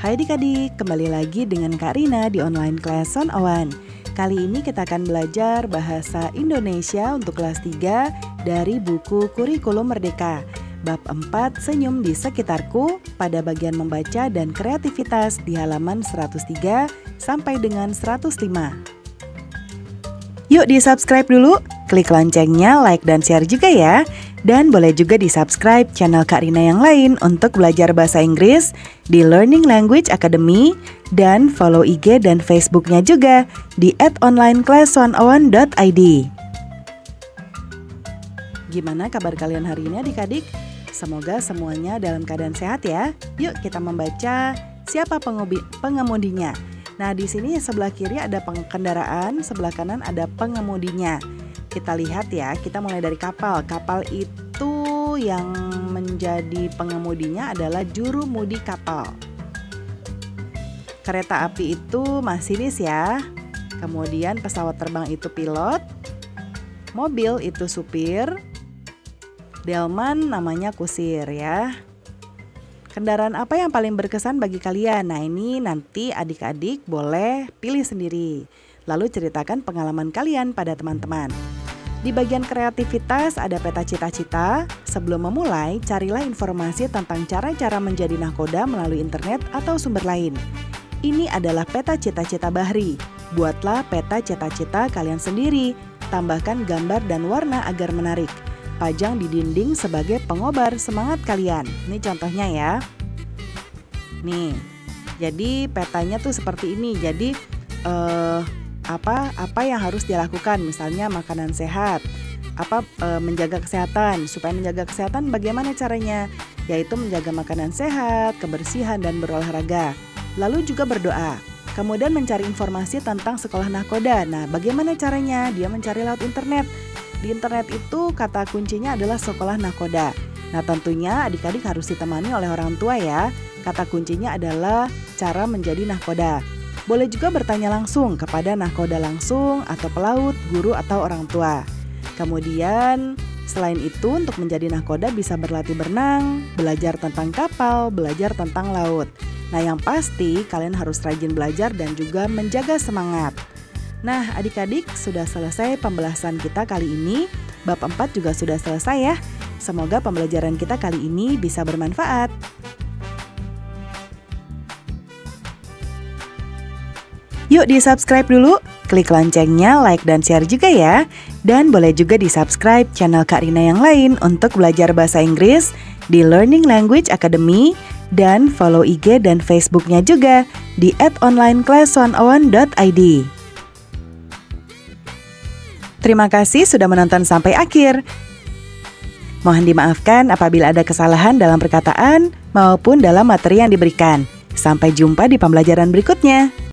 Hai adik-adik, kembali lagi dengan Kak Rina di Online Class 101. Kali ini kita akan belajar bahasa Indonesia untuk kelas 3 dari buku Kurikulum Merdeka. Bab 4, Senyum di Sekitarku, pada bagian membaca dan kreativitas di halaman 103 sampai dengan 105. Yuk di-subscribe dulu, klik loncengnya, like dan share juga ya. Dan boleh juga di-subscribe channel Kak Rina yang lain untuk belajar bahasa Inggris di Learning Language Academy. Dan follow IG dan Facebooknya juga di @onlineclass101.id. Gimana kabar kalian hari ini adik-adik? Semoga semuanya dalam keadaan sehat ya. Yuk kita membaca siapa pengemudinya. Nah, di sini sebelah kiri ada kendaraan, sebelah kanan ada pengemudinya. Kita lihat ya, kita mulai dari kapal. Kapal itu yang menjadi pengemudinya adalah jurumudi kapal. Kereta api itu masinis ya. Kemudian pesawat terbang itu pilot. Mobil itu supir. Delman namanya kusir ya. Kendaraan apa yang paling berkesan bagi kalian? Nah, ini nanti adik-adik boleh pilih sendiri. Lalu ceritakan pengalaman kalian pada teman-teman. Di bagian kreativitas ada peta cita-cita. Sebelum memulai, carilah informasi tentang cara-cara menjadi nahkoda melalui internet atau sumber lain. Ini adalah peta cita-cita Bahri. Buatlah peta cita-cita kalian sendiri. Tambahkan gambar dan warna agar menarik. Pajang di dinding sebagai pengobar semangat kalian. Ini contohnya ya. Nih, jadi petanya tuh seperti ini. Jadi apa yang harus dilakukan? Misalnya makanan sehat, menjaga kesehatan. Supaya menjaga kesehatan bagaimana caranya? Yaitu menjaga makanan sehat, kebersihan dan berolahraga. Lalu juga berdoa. Kemudian mencari informasi tentang sekolah nahkoda. Nah, bagaimana caranya? Dia mencari lewat internet. Di internet itu kata kuncinya adalah sekolah nahkoda. Nah, tentunya adik-adik harus ditemani oleh orang tua ya. Kata kuncinya adalah cara menjadi nahkoda. Boleh juga bertanya langsung kepada nahkoda langsung atau pelaut, guru atau orang tua. Kemudian selain itu untuk menjadi nahkoda bisa berlatih berenang, belajar tentang kapal, belajar tentang laut. Nah, yang pasti kalian harus rajin belajar dan juga menjaga semangat. Nah, adik-adik sudah selesai pembahasan kita kali ini. Bab 4 juga sudah selesai ya. Semoga pembelajaran kita kali ini bisa bermanfaat. Yuk di-subscribe dulu, klik loncengnya, like dan share juga ya. Dan boleh juga di-subscribe channel Kak Rina yang lain untuk belajar bahasa Inggris di Learning Language Academy. Dan follow IG dan Facebooknya juga di @onlineclass101.id. Terima kasih sudah menonton sampai akhir. Mohon dimaafkan apabila ada kesalahan dalam perkataan maupun dalam materi yang diberikan. Sampai jumpa di pembelajaran berikutnya.